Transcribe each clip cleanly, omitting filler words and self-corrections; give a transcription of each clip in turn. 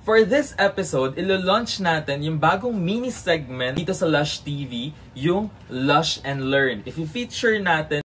For this episode, ilo-launch natin yung bagong mini segment dito sa Lush TV, yung Lush and Learn. If i-feature natin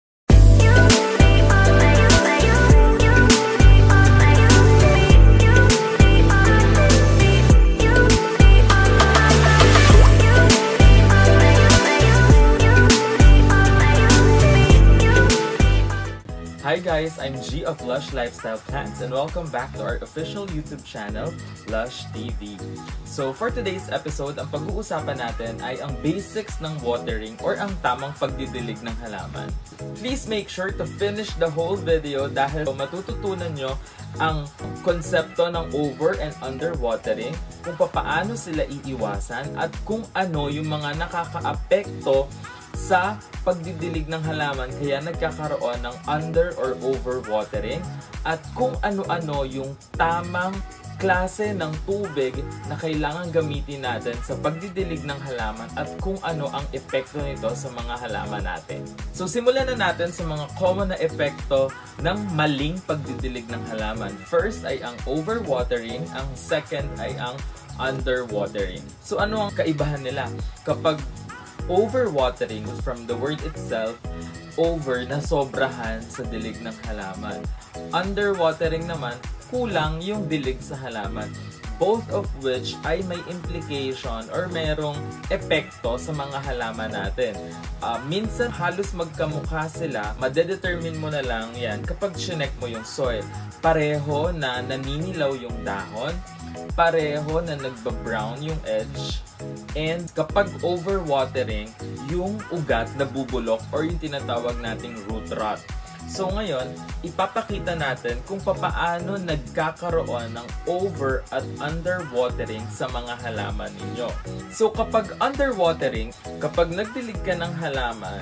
Hi guys, I'm G of Lush Lifestyle Plants and welcome back to our official YouTube channel, Lush TV. So for today's episode, ang pag-uusapan natin ay ang basics ng watering or ang tamang pagdidilig ng halaman. Please make sure to finish the whole video dahil matututunan nyo ang konsepto ng over and under watering, kung paano sila iiwasan at kung ano yung mga nakakaapekto sa pagdidilig ng halaman kaya nagkakaroon ng under or over watering at kung ano-ano yung tamang klase ng tubig na kailangan gamitin natin sa pagdidilig ng halaman at kung ano ang epekto nito sa mga halaman natin. So simulan na natin sa mga common na epekto ng maling pagdidilig ng halaman. First ay ang overwatering, ang second ay ang underwatering. So ano ang kaibahan nila? Kapag overwatering, from the word itself, over na sobrahan sa dilig ng halaman. Underwatering naman, kulang yung dilig sa halaman. Both of which ay may implication or merong epekto sa mga halaman natin. Minsan halos magkamukha sila, madedetermine mo na lang yan kapag chinek mo yung soil. Pareho na naninilaw yung dahon, pareho na nagba-brown yung edge, and kapag overwatering, yung ugat na bubulok or yung tinatawag nating root rot. So ngayon, ipapakita natin kung paano nagkakaroon ng over at underwatering sa mga halaman ninyo. So kapag underwatering, kapag nagdilig ka ng halaman,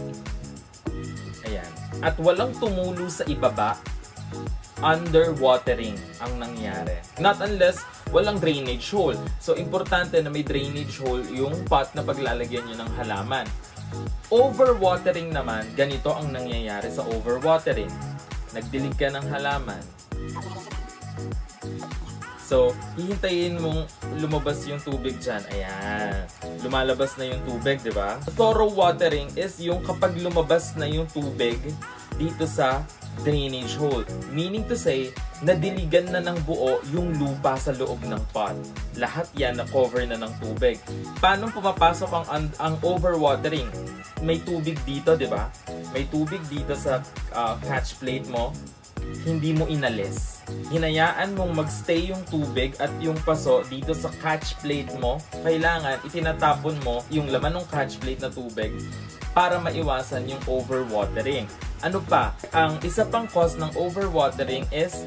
ayan, at walang tumulo sa ibaba, underwatering ang nangyari. Not unless walang drainage hole. So, importante na may drainage hole yung pot na paglalagyan nyo ng halaman. Overwatering naman, ganito ang nangyayari sa overwatering. Nagdilig ka ng halaman. So, hihintayin mong lumabas yung tubig dyan. Ayan. Lumalabas na yung tubig, di ba? Thorough watering is yung kapag lumabas na yung tubig dito sa drainage hole. Meaning to say, nadiligan na ng buo yung lupa sa loob ng pot. Lahat yan na-cover na ng tubig. Paano pumapasok ang overwatering? May tubig dito, di ba? May tubig dito sa catch plate mo. Hindi mo inalis. Hinayaan mong magstay yung tubig at yung paso dito sa catch plate mo. Kailangan itinatapon mo yung laman ng catch plate na tubig para maiwasan yung overwatering. Ano pa? Ang isa pang cause ng overwatering is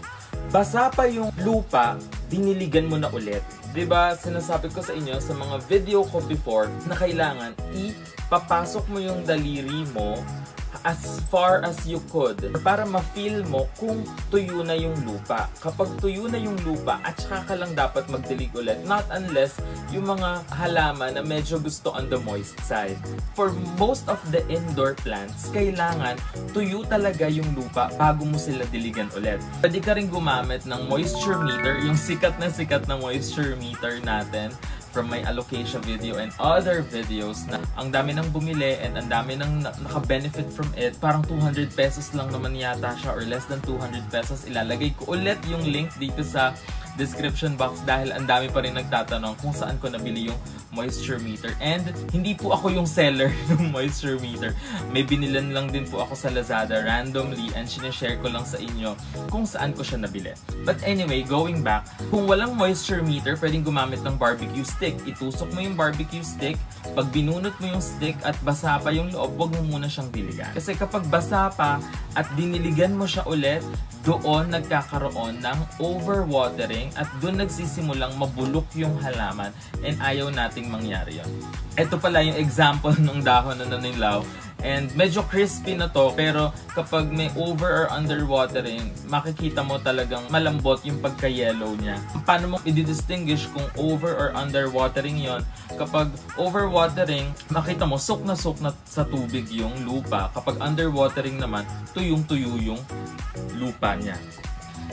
basa pa yung lupa, diniligan mo na ulit. Diba, sinasabi ko sa inyo sa mga video ko before na kailangan ipapasok mo yung daliri mo as far as you could para ma-feel mo kung tuyo na yung lupa. Kapag tuyo na yung lupa at saka ka lang dapat magdilig ulit, not unless yung mga halaman na medyo gusto on the moist side. For most of the indoor plants, kailangan tuyo talaga yung lupa bago mo sila diligan ulit. Pwede ka rin gumamit ng moisture meter, yung sikat na moisture meter natin from my allocation video and other videos na ang dami nang bumili and ang dami nang naka-benefit from it. Parang 200 pesos lang naman yata siya or less than 200 pesos. Ilalagay ko ulit yung link dito sa description box dahil ang dami pa rin nagtatanong kung saan ko nabili yung moisture meter. And hindi po ako yung seller ng moisture meter. May binilan lang din po ako sa Lazada randomly and sinishare ko lang sa inyo kung saan ko siya nabili. But anyway, going back, kung walang moisture meter, pwedeng gumamit ng barbecue stick. Itusok mo yung barbecue stick, pag binunot mo yung stick at basa pa yung loob, huwag mo muna siyang diligan. Kasi kapag basa pa at diniligan mo siya ulit, doon nagkakaroon ng overwatering at doon nagsisimulang mabulok yung halaman and ayaw nating mangyari yon. Ito pala yung example ng dahon na nanilaw and medyo crispy na to pero kapag may over or underwatering, makikita mo talagang malambot yung pagka-yellow niya. Paano mo i-distinguish kung over or underwatering yon? Kapag overwatering, makita mo sok na sa tubig yung lupa. Kapag underwatering naman, tuyong-tuyo yung lupa niya.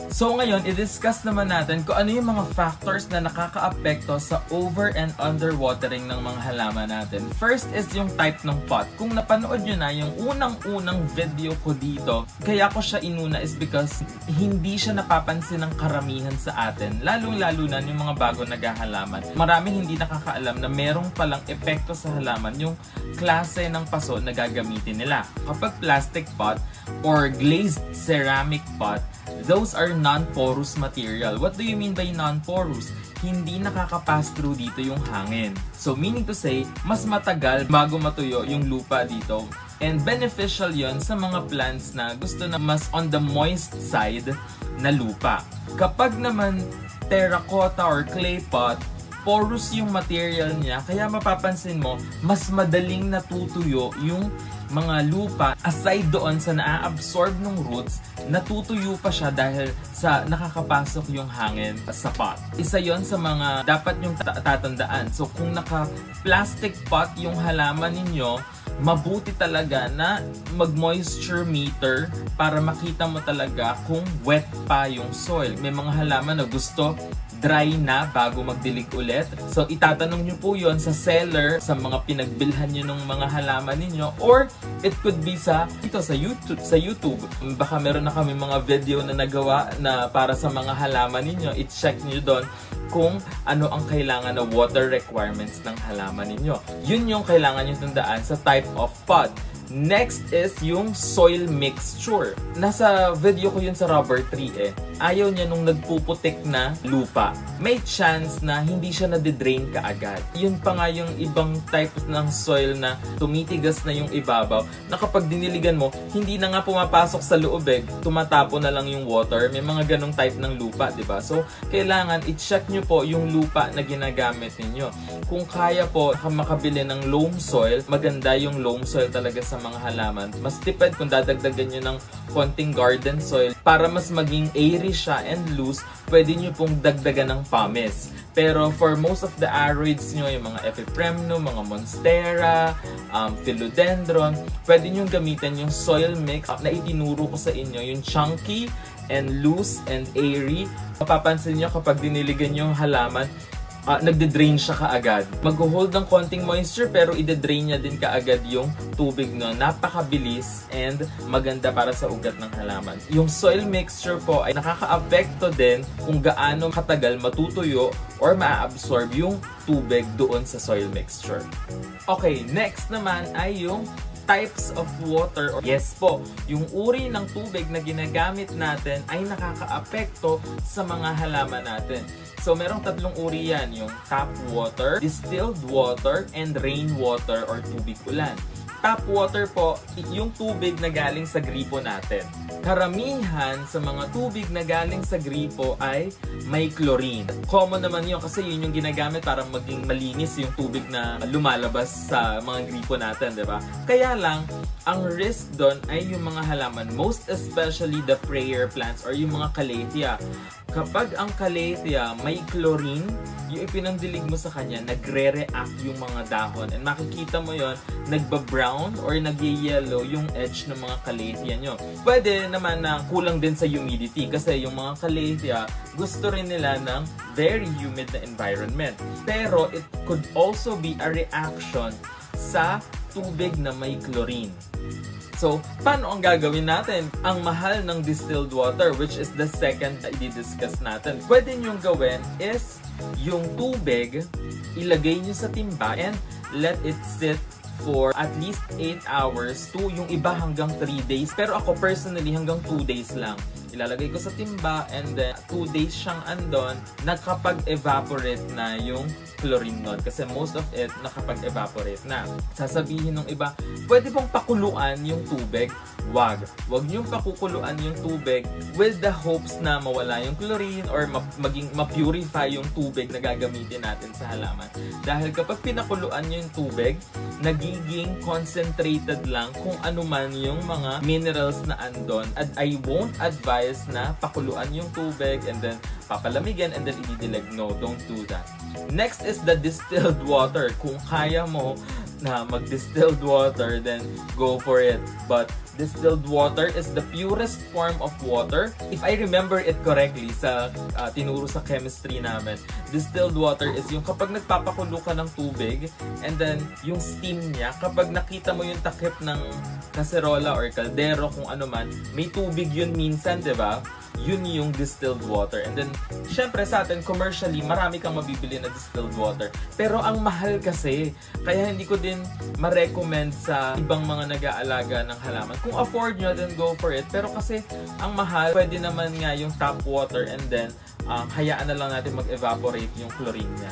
So ngayon, i-discuss naman natin kung ano yung mga factors na nakaka-apekto sa over and underwatering ng mga halaman natin. First is yung type ng pot. Kung napanood nyo na yung unang-unang video ko dito, kaya ko siya inuna is because hindi siya napapansin ng karamihan sa atin. Lalong-lalo na yung mga bago naghahalaman. Maraming hindi nakakaalam na merong palang epekto sa halaman yung klase ng paso na gagamitin nila. Kapag plastic pot or glazed ceramic pot, those are non-porous material. What do you mean by non-porous? Hindi nakaka-pass through dito yung hangin. So meaning to say, mas matagal bago matuyo yung lupa dito. And beneficial yon sa mga plants na gusto na mas on the moist side na lupa. Kapag naman terracotta or clay pot, porous yung material niya, kaya mapapansin mo, mas madaling natutuyo yung mga lupa. Aside doon sa naa-absorb ng roots, natutuyo pa siya dahil sa nakakapasok yung hangin sa pot. Isa yon sa mga dapat yung tatandaan. So kung naka-plastic pot yung halaman ninyo, mabuti talaga na mag-moisture meter para makita mo talaga kung wet pa yung soil. May mga halaman na gusto dry na bago magdilig ulit. So itatanong nyo po yon sa seller, sa mga pinagbilhan nyo ng mga halaman ninyo, or it could be dito sa YouTube. Baka meron na kami mga video na nagawa na para sa mga halaman ninyo. I-check nyo doon kung ano ang kailangan na water requirements ng halaman ninyo. Yun yung kailangan nyo tandaan sa type of pot. Next is yung soil mixture. Nasa video ko yun sa rubber tree eh. Ayaw niya nung nagpuputik na lupa. May chance na hindi siya nadidrain kaagad. Yun pa nga yung ibang type ng soil na tumitigas na yung ibabaw, na kapag diniligan mo, hindi na nga pumapasok sa loob eh. Tumatapo na lang yung water. May mga ganong type ng lupa, diba? So, kailangan i-check nyo po yung lupa na ginagamit ninyo. Kung kaya po makabili ng loam soil, maganda yung loam soil talaga sa mga halaman. Mas tipid kung dadagdagan nyo ng konting garden soil para mas maging airy siya and loose, pwede nyo pong dagdagan ng pumice. Pero for most of the aroids nyo, yung mga epipremno, mga monstera, philodendron, pwede nyo gamitin yung soil mix na itinuro ko sa inyo, yung chunky and loose and airy. Mapapansin nyo kapag diniligan nyo yung halaman, nagde-drain siya kaagad. Mag-hold ng konting moisture pero ide-drain niya din kaagad yung tubig no. Napakabilis and maganda para sa ugat ng halaman. Yung soil mixture po ay nakaka-apekto din kung gaano katagal matutuyo or ma-absorb yung tubig doon sa soil mixture. Okay, next naman ay yung types of water. Yes po, yung uri ng tubig na ginagamit natin ay nakaka-apekto sa mga halaman natin. So, merong tatlong uri yan, yung tap water, distilled water, and rainwater or tubig ulan. Tap water po, yung tubig na galing sa gripo natin. Karamihan sa mga tubig na galing sa gripo ay may chlorine. Common naman yun kasi yun yung ginagamit para maging malinis yung tubig na lumalabas sa mga gripo natin, di ba? Kaya lang, ang risk doon ay yung mga halaman, most especially the prayer plants or yung mga calathea. Kapag ang calathea may chlorine, yung ipinangdilig mo sa kanya, nagre-react yung mga dahon. And makikita mo yon, nagba-brown or nag-yellow yung edge ng mga calathea nyo. Pwede naman na kulang din sa humidity kasi yung mga calathea gusto rin nila ng very humid na environment. Pero it could also be a reaction sa tubig na may chlorine. So, paano ang gagawin natin? Ang mahal ng distilled water, which is the second na i-discuss natin. Pwede nyong gawin is yung tubig, ilagay nyo sa timba and let it sit for at least 8 hours to yung iba hanggang 3 days. Pero ako personally hanggang 2 days lang. Ilalagay ko sa timba and then 2 days siyang andon, nakapag-evaporate na yung chlorine nun. Kasi most of it nakapag-evaporate na. Sasabihin ng iba, pwede pong pakuluan yung tubig? Wag niyong pakukuluan yung tubig with the hopes na mawala yung chlorine or maging ma-purify yung tubig na gagamitin natin sa halaman. Dahil kapag pinakuluan niyo yung tubig, nagiging concentrated lang kung ano man yung mga minerals na andon. At I won't advise na pakuluan yung tubig and then papalamigin and then ididilig. No, don't do that. Next is the distilled water. Kung kaya mo na mag-distilled water, then go for it. But Distilled water is the purest form of water. If I remember it correctly sa tinuro sa chemistry namin, distilled water is yung kapag nagpapakulo ka ng tubig and then yung steam niya, kapag nakita mo yung takip ng kaserola or kaldero kung ano man, may tubig yun minsan, diba? Yun yung distilled water. And then, syempre sa atin, commercially, marami kang mabibili na distilled water. Pero ang mahal kasi, kaya hindi ko din ma-recommend sa ibang mga nag-aalaga ng halaman. Kung afford nyo, then go for it. Pero kasi, ang mahal, pwede naman nga yung tap water and then, hayaan na lang natin mag-evaporate yung chlorine niya.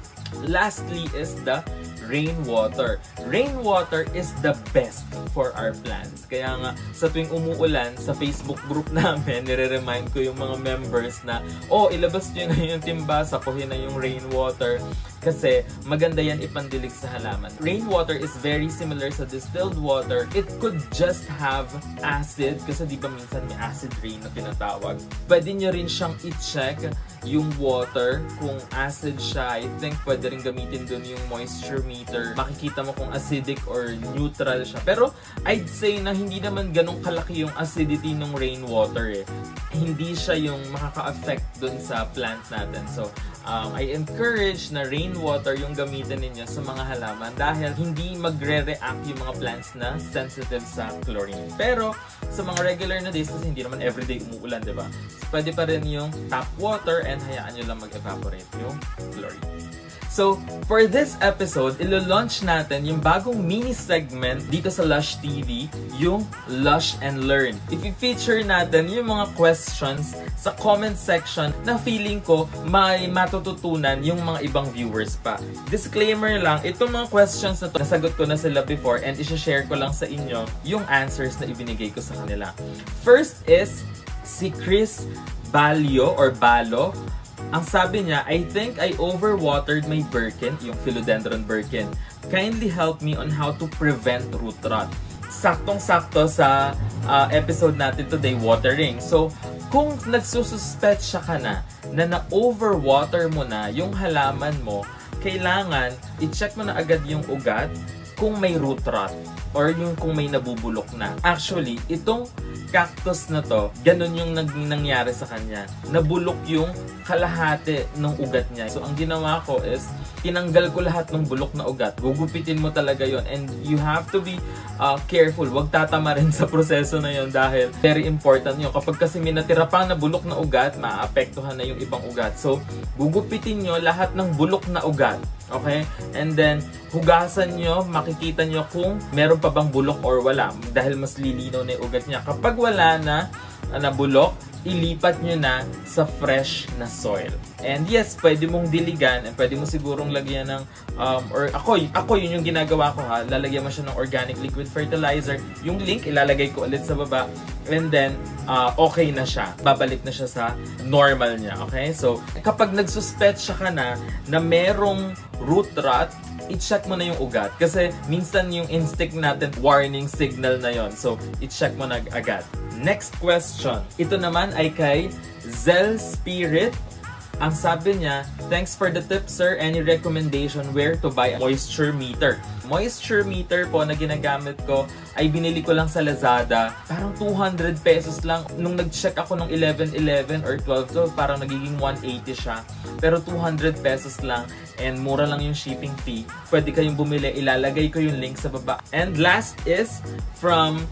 Lastly is the rainwater. Rainwater is the best for our plants. Kaya nga, sa tuwing umuulan, sa Facebook group namin, nire-remind ko yung mga members na, ilabas nyo na yung timba, sapuhin na yung rainwater. Kasi maganda yan ipandilig sa halaman. Rainwater is very similar sa distilled water. It could just have acid, kasi di ba minsan may acid rain na tinatawag. Pwede nyo rin siyang i-check yung water kung acid siya. I think pwede rin gamitin dun yung moisture meter. Makikita mo kung acidic or neutral siya. Pero I'd say na hindi naman ganun kalaki yung acidity ng rainwater eh. Hindi siya yung makaka-affect dun sa plant natin. So, I encourage na rainwater yung gamitin ninyo sa mga halaman dahil hindi magre-react yung mga plants na sensitive sa chlorine. Pero sa mga regular na days, kasi hindi naman everyday umuulan, diba? So, pwede pa rin yung tap water and hayaan nyo lang mag-evaporate yung chlorine. So, for this episode, ilo-launch natin yung bagong mini-segment dito sa Lush TV, yung Lush and Learn. I-feature natin yung mga questions sa comment section na feeling ko may matututunan yung mga ibang viewers pa. Disclaimer lang, itong mga questions na to, nasagot ko na sila before and i-share ko lang sa inyo yung answers na ibinigay ko sa kanila. First is si Chris Balio or Balo. Ang sabi niya, I think I overwatered my Birkin, yung philodendron Birkin. Kindly help me on how to prevent root rot. Saktong-sakto sa episode natin today, watering. So, kung nagsususpetsya ka na na-overwater mo na yung halaman mo, kailangan i-check mo na agad yung ugat kung may root rot or yung kung may nabubulok na. Actually, itong cactus na to, ganun yung nangyari sa kanya. Nabulok yung kalahati ng ugat niya. So, ang ginawa ko is, tinanggal ko lahat ng bulok na ugat. Gugupitin mo talaga yon and you have to be careful. Huwag tatama rin sa proseso na yon dahil very important yun. Kapag kasi may natira pang na bulok na ugat, maapektuhan na yung ibang ugat. So, gugupitin nyo lahat ng bulok na ugat. Okay? And then, hugasan nyo, makikita nyo kung meron pa bang bulok or wala. Dahil mas lilinaw na yung ugat niya. Kapag wala na bulok, ilipat nyo na sa fresh na soil. And yes, pwede mong diligan and pwede mo sigurong lagyan ng or ako yun yung ginagawa ko ha. Lalagyan mo siya ng organic liquid fertilizer. Yung link ilalagay ko ulit sa baba and then okay na siya. Babalik na siya sa normal niya, okay? So, kapag nagsuspetsya ka na merong root rot, i-check mo na yung ugat. Kasi minsan yung instinct natin, warning signal na yon. So, i-check mo na agad. Next question. Ito naman ay kay Zel Spirit. Ang sabi niya, thanks for the tip sir. Any recommendation where to buy a moisture meter? Moisture meter po na ginagamit ko ay binili ko lang sa Lazada. Parang 200 pesos lang. Nung nag-check ako ng 11.11 or 12, parang nagiging 180 siya. Pero 200 pesos lang and mura lang yung shipping fee. Pwede kayong bumili. Ilalagay ko yung link sa baba. And last is from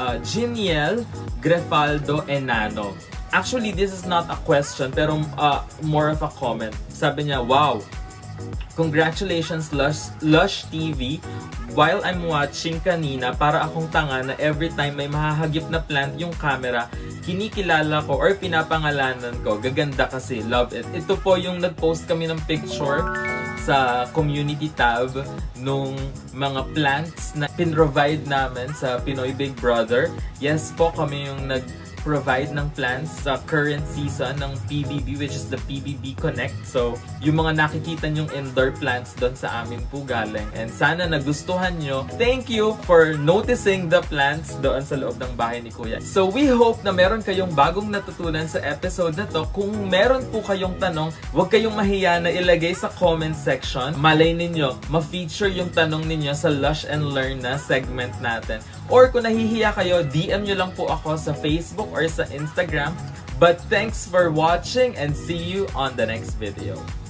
Giniel Grefaldo Enano. Actually, this is not a question, pero more of a comment. Sabi niya, wow! Congratulations, Lush TV. While I'm watching kanina, para akong tanga na every time may mahahagip na plant yung camera, kinikilala ko or pinapangalanan ko. Gaganda kasi. Love it. Ito po yung nag-post kami ng picture sa community tab nung mga plants na pin-provide namin sa Pinoy Big Brother. Yes po, kami yung nag-provide ng plants sa current season ng PBB, which is the PBB Connect. So, yung mga nakikita nyong indoor plants doon sa amin po galing. And sana nagustuhan nyo. Thank you for noticing the plants doon sa loob ng bahay ni Kuya. So, we hope na meron kayong bagong natutunan sa episode na to. Kung meron po kayong tanong, huwag kayong mahiya na ilagay sa comment section. Malay ninyo, ma-feature yung tanong ninyo sa Lush and Learn na segment natin. Or kung nahihiya kayo, DM nyo lang po ako sa Facebook or sa Instagram. But thanks for watching and see you on the next video.